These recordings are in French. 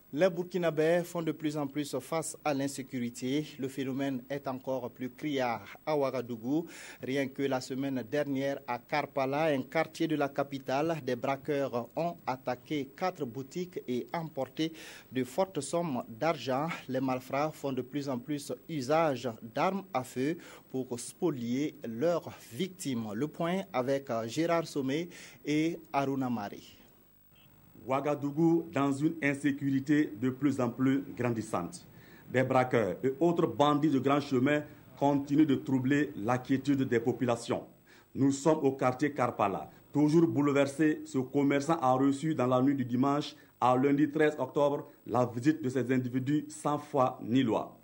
Les Burkinabés font de plus en plus face à l'insécurité. Le phénomène est encore plus criard à Ouagadougou. Rien que la semaine dernière à Karpala, un quartier de la capitale, des braqueurs ont attaqué 4 boutiques et emporté de fortes sommes d'argent. Les malfrats font de plus en plus usage d'armes à feu pour spolier leurs victimes. Le point avec Gérard Sommet et Aruna Mari. Ouagadougou dans une insécurité de plus en plus grandissante. Des braqueurs et autres bandits de grand chemin continuent de troubler la quiétude des populations. Nous sommes au quartier Karpala. Toujours bouleversé, ce commerçant a reçu dans la nuit du dimanche à lundi 13 octobre la visite de ces individus sans foi ni loi.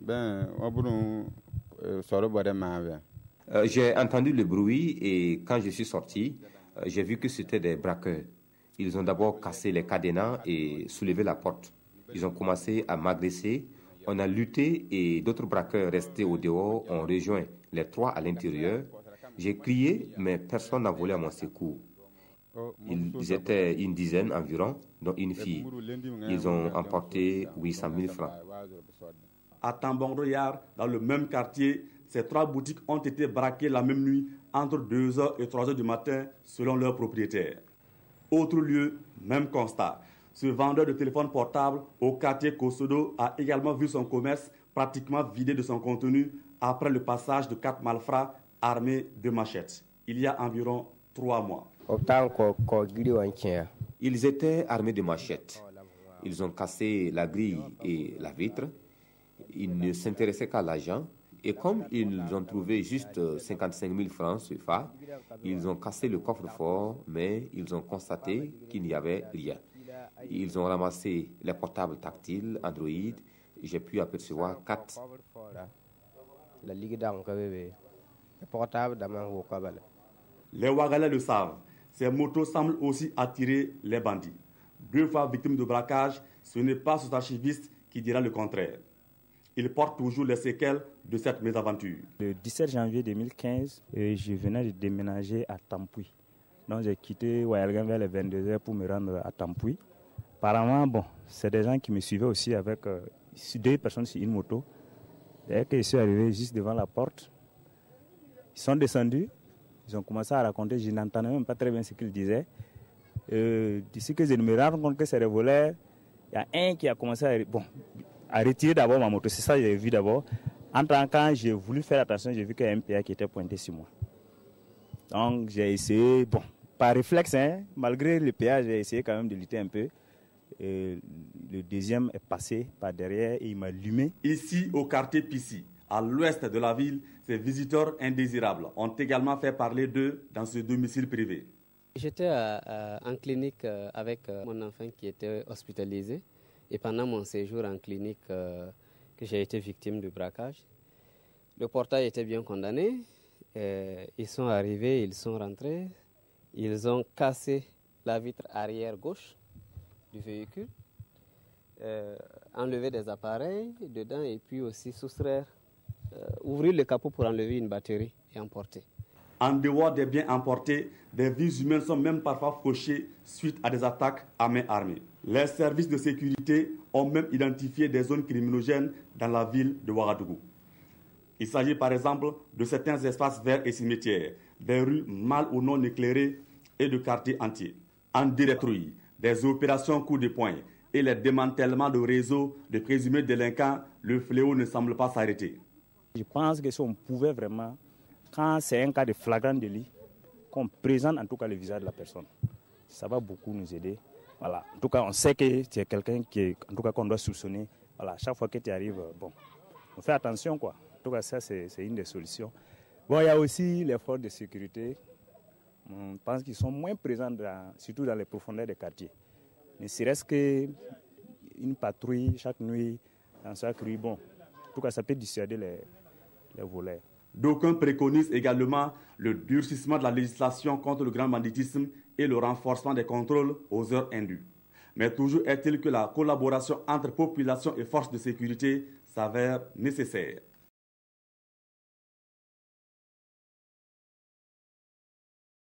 J'ai entendu le bruit et quand je suis sorti, j'ai vu que c'était des braqueurs. Ils ont d'abord cassé les cadenas et soulevé la porte. Ils ont commencé à m'agresser. On a lutté et d'autres braqueurs restés au dehors ont rejoint les 3 à l'intérieur. J'ai crié, mais personne n'a volé à mon secours. Ils étaient une dizaine environ, dont une fille. Ils ont emporté 800 000 francs. À Tambongroyar, dans le même quartier, ces 3 boutiques ont été braquées la même nuit entre 2h et 3h du matin, selon leurs propriétaires. Autre lieu, même constat. Ce vendeur de téléphone portable au quartier Kosodo a également vu son commerce pratiquement vidé de son contenu après le passage de 4 malfrats armés de machettes. Il y a environ 3 mois. Ils étaient armés de machettes. Ils ont cassé la grille et la vitre. Ils ne s'intéressaient qu'à l'argent. Et comme ils ont trouvé juste 55 000 francs CFA, ils ont cassé le coffre-fort, mais ils ont constaté qu'il n'y avait rien. Ils ont ramassé les portables tactiles, Android. J'ai pu apercevoir 4. Les Ouagalais le savent. Ces motos semblent aussi attirer les bandits. 2 fois victimes de braquage, ce n'est pas ce archiviste qui dira le contraire. Il porte toujours les séquelles de cette mésaventure. Le 17 janvier 2015, je venais de déménager à Tampoui. Donc j'ai quitté Ouagalgan vers les 22h pour me rendre à Tampoui. Apparemment, c'est des gens qui me suivaient aussi avec 2 personnes sur une moto. Dès que je suis arrivé juste devant la porte, ils sont descendus, ils ont commencé à raconter, je n'entendais même pas très bien ce qu'ils disaient. D'ici que je me rends compte que c'est des voleurs, il y a un qui a commencé à retirer d'abord ma moto. C'est ça que j'ai vu d'abord. Quand j'ai voulu faire attention, j'ai vu qu'il y a un PA qui était pointé sur moi. Donc j'ai essayé, par réflexe, malgré le PA, j'ai essayé quand même de lutter un peu. Et le deuxième est passé par derrière et il m'a allumé. Ici, au quartier Pissi, à l'ouest de la ville, ces visiteurs indésirables ont également fait parler d'eux dans ce domicile privé. J'étais en clinique avec mon enfant qui était hospitalisé. Et pendant mon séjour en clinique, que j'ai été victime de braquage, le portail était bien condamné. Ils sont arrivés, ils sont rentrés. Ils ont cassé la vitre arrière gauche du véhicule, enlevé des appareils dedans et puis aussi soustraire, ouvrir le capot pour enlever une batterie et emporter. En dehors des biens emportés, des vies humaines sont même parfois fauchées suite à des attaques à main armée. Les services de sécurité ont même identifié des zones criminogènes dans la ville de Ouagadougou. Il s'agit par exemple de certains espaces verts et cimetières, des rues mal ou non éclairées et de quartiers entiers. En détruit, des opérations coup de poing et les démantèlements de réseaux de présumés délinquants, le fléau ne semble pas s'arrêter. Je pense que si on pouvait vraiment, quand c'est un cas de flagrant délit, qu'on présente en tout cas le visage de la personne, ça va beaucoup nous aider. Voilà. En tout cas, on sait que tu es quelqu'un en tout cas qu'on doit soupçonner. Voilà. Chaque fois que tu arrives, on fait attention, quoi. En tout cas, ça, c'est une des solutions. Il y a aussi les forces de sécurité. On pense qu'ils sont moins présents, surtout dans les profondeurs des quartiers. Ne serait-ce qu'une patrouille chaque nuit dans chaque rue, en tout cas, ça peut dissuader les voleurs. D'aucuns préconisent également le durcissement de la législation contre le grand banditisme et le renforcement des contrôles aux heures indues. Mais toujours est-il que la collaboration entre population et forces de sécurité s'avère nécessaire.